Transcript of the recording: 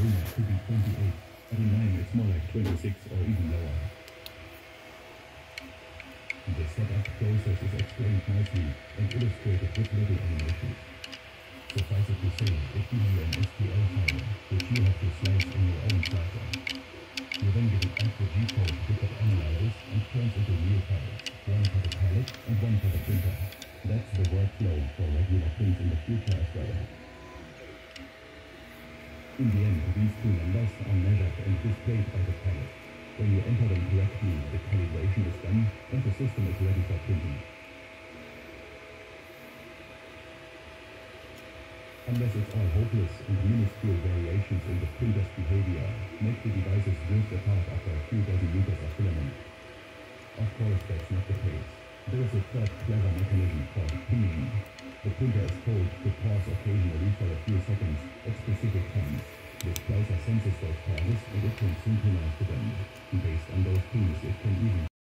rumored to be 28, but in line it's more like 26 or even lower. The setup process is explained nicely and illustrated with little animation. Suffice it to say, it gives you an STL file, which you have to slice in your own browser. You then give it back the G-code which it analyzes and turns into new files, one for the palette and one for the printer. That's the workflow for regular prints in the future as well. In the end, these two numbers are measured and displayed by the palette. When you enter them correctly, the calibration is done and the system is ready for printing. Unless it's all hopeless and minuscule variations in the printer's behavior make the devices drift apart after a few dozen meters of filament. Of course, that's not the case. There is a third clever mechanism called pinging. The printer is told to pause occasionally for a few seconds at specific times. The splicer senses those pauses and it can synchronize to them. Based on those pings, it can even